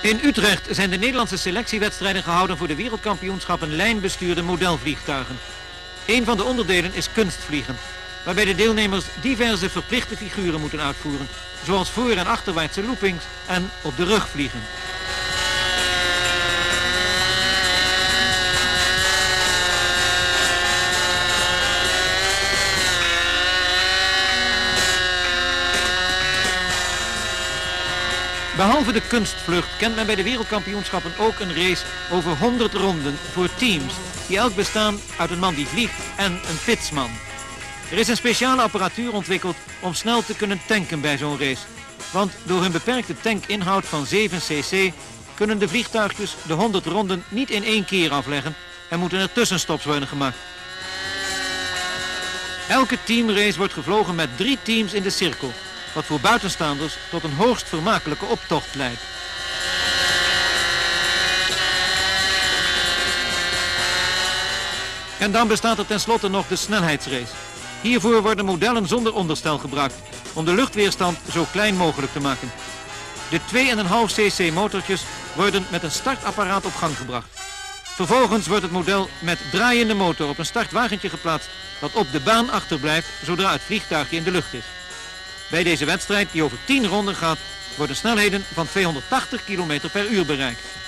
In Utrecht zijn de Nederlandse selectiewedstrijden gehouden voor de wereldkampioenschappen lijnbestuurde modelvliegtuigen. Een van de onderdelen is kunstvliegen, waarbij de deelnemers diverse verplichte figuren moeten uitvoeren, zoals voor- en achterwaartse loopings en op de rug vliegen. Behalve de kunstvlucht kent men bij de wereldkampioenschappen ook een race over 100 ronden voor teams, die elk bestaan uit een man die vliegt en een pitsman. Er is een speciale apparatuur ontwikkeld om snel te kunnen tanken bij zo'n race. Want door hun beperkte tankinhoud van 7 cc kunnen de vliegtuigjes de 100 ronden niet in één keer afleggen en moeten er tussenstops worden gemaakt. Elke teamrace wordt gevlogen met 3 teams in de cirkel, wat voor buitenstaanders tot een hoogst vermakelijke optocht leidt. En dan bestaat er tenslotte nog de snelheidsrace. Hiervoor worden modellen zonder onderstel gebruikt, om de luchtweerstand zo klein mogelijk te maken. De 2,5 cc motortjes worden met een startapparaat op gang gebracht. Vervolgens wordt het model met draaiende motor op een startwagentje geplaatst, dat op de baan achterblijft zodra het vliegtuigje in de lucht is. Bij deze wedstrijd, die over 10 ronden gaat, worden snelheden van 280 km per uur bereikt.